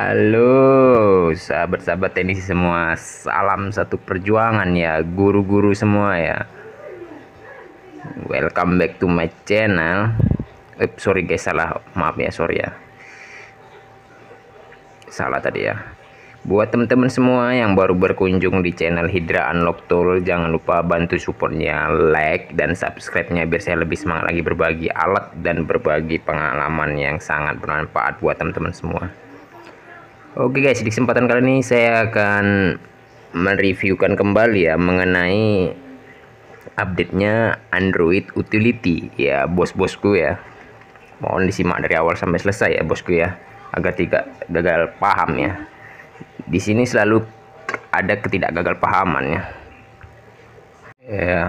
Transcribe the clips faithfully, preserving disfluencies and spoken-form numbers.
Halo sahabat-sahabat teknisi semua, salam satu perjuangan ya, guru-guru semua ya. Welcome back to my channel. Eh, sorry guys, salah, maaf ya, sorry ya, salah tadi ya. Buat teman-teman semua yang baru berkunjung di channel Hydra Unlock Tool, jangan lupa bantu supportnya, like dan subscribe-nya biar saya lebih semangat lagi berbagi alat dan berbagi pengalaman yang sangat bermanfaat buat teman-teman semua. Oke guys, di kesempatan kali ini saya akan mereviewkan kembali ya mengenai update-nya Android Utility ya bos-bosku ya. Mohon disimak dari awal sampai selesai ya bosku ya, agar tidak gagal paham ya. Di sini selalu ada ketidakgagal pahaman ya. Ya.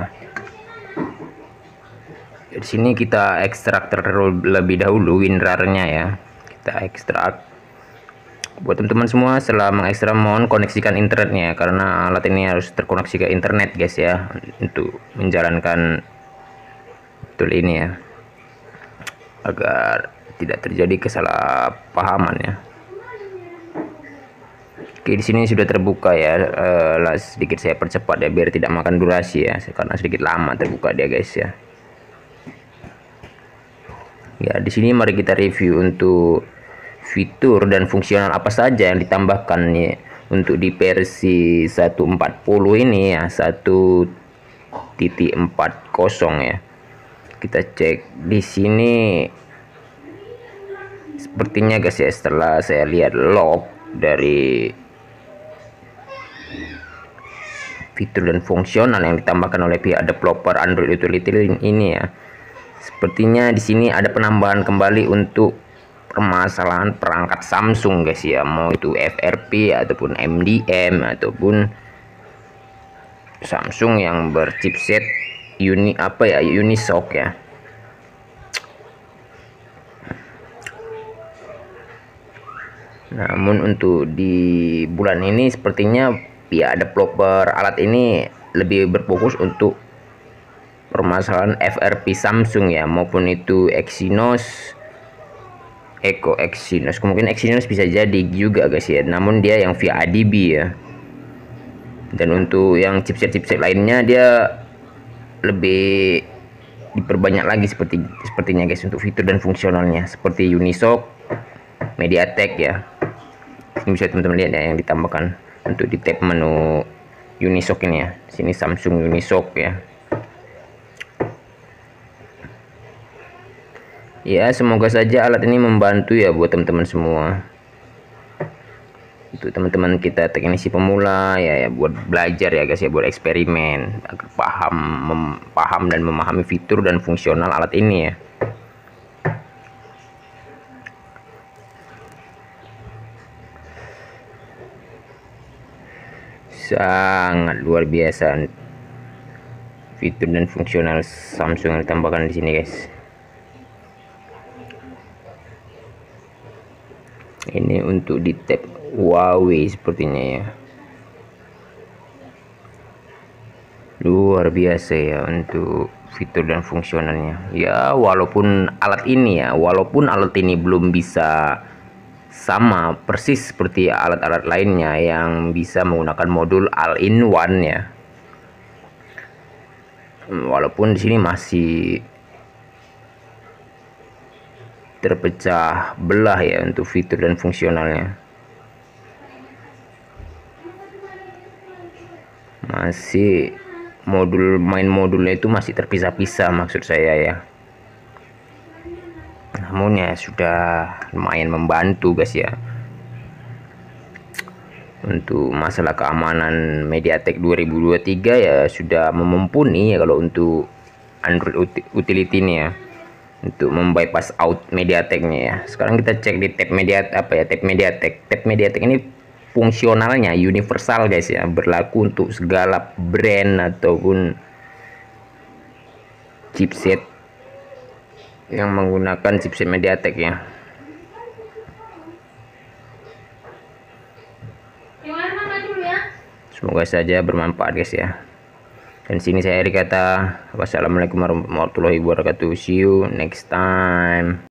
Di sini kita ekstrak terlebih dahulu WinRAR-nya ya. Kita ekstrak. Buat teman-teman semua, setelah mengekstrak mohon koneksikan internetnya, karena alat ini harus terkoneksi ke internet guys ya, untuk menjalankan tool ini ya, agar tidak terjadi kesalahpahaman ya. Oke, di sini sudah terbuka ya. Uh, sedikit saya percepat ya biar tidak makan durasi ya, karena sedikit lama terbuka dia guys ya. Ya, di sini mari kita review untuk fitur dan fungsional apa saja yang ditambahkan ya untuk di versi seratus empat puluh ini ya, satu titik empat nol ya. Kita cek di sini. Sepertinya guys ya, setelah saya lihat log dari fitur dan fungsional yang ditambahkan oleh pihak developer Android Utility ini ya, sepertinya di sini ada penambahan kembali untuk permasalahan perangkat Samsung guys ya, mau itu F R P ataupun M D M ataupun Samsung yang berchipset uni apa ya Unisoc ya. Namun untuk di bulan ini sepertinya pihak developer alat ini lebih berfokus untuk permasalahan F R P Samsung ya, maupun itu Exynos Echo Exynos, kemungkinan Exynos bisa jadi juga guys ya, namun dia yang via A D B ya. Dan untuk yang chipset-chipset lainnya dia lebih diperbanyak lagi seperti sepertinya guys untuk fitur dan fungsionalnya, seperti Unisoc, MediaTek ya. Ini bisa teman-teman lihat ya yang ditambahkan untuk di tab menu Unisoc ini ya. Sini Samsung Unisoc ya. Ya, semoga saja alat ini membantu ya buat teman-teman semua. Untuk teman-teman kita teknisi pemula ya, ya buat belajar ya guys ya, buat eksperimen agar paham mem, paham dan memahami fitur dan fungsional alat ini ya. Sangat luar biasa fitur dan fungsional Samsung yang ditambahkan di sini guys. Ini untuk di tab Huawei sepertinya ya, luar biasa ya untuk fitur dan fungsionalnya ya. Walaupun alat ini ya, walaupun alat ini belum bisa sama persis seperti alat-alat lainnya yang bisa menggunakan modul all-in-one ya, walaupun di sini masih terpecah belah ya untuk fitur dan fungsionalnya. Masih modul main modulnya itu masih terpisah-pisah maksud saya ya. Namun ya sudah lumayan membantu guys ya. Untuk masalah keamanan MediaTek dua ribu dua puluh tiga ya sudah memumpuni ya kalau untuk Android Utility ini ya, untuk membypass out MediaTek-nya ya. Sekarang kita cek di tab media apa ya, tab MediaTek. Tab MediaTek ini fungsionalnya universal guys ya, berlaku untuk segala brand ataupun chipset yang menggunakan chipset MediaTek ya. Semoga saja bermanfaat guys ya. Dan sini saya Eri kata wassalamualaikum warahmatullahi wabarakatuh. See you next time.